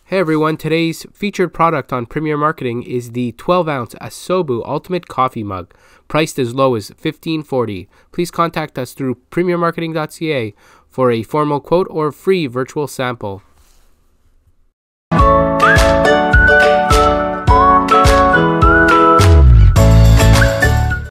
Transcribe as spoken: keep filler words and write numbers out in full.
Hey everyone, today's featured product on Premier Marketing is the twelve ounce Asobu Ultimate Coffee Mug, priced as low as fifteen forty. Please contact us through Premier Marketing dot C A for a formal quote or free virtual sample.